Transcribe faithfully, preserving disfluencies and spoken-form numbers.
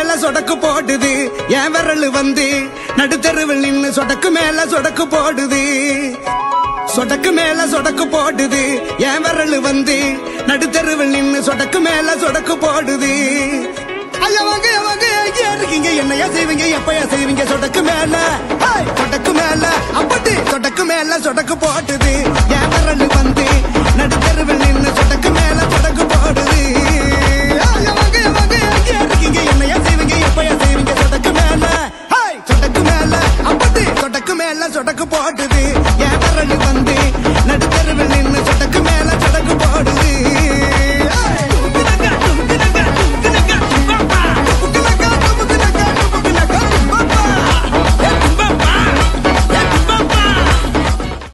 மேல சொடக்கு போடுது என் விரல் வந்து நடுத்தருவில் நின்னு சொடக்கு மேல சொடக்கு போடுது சொடக்கு மேல சொடக்கு போடுது என் விரல் வந்து நடுத்தருவில் நின்னு சொடக்கு மேல சொடக்கு போடுது ஐயா வாங்க வாங்க எங்க இருக்கீங்க என்னையா செய்வீங்க எப்பயா செய்வீங்க சொடக்கு மேல சொடக்கு மேல அப்படி சொடக்கு மேல சொடக்கு போடுது என் விரல் வந்து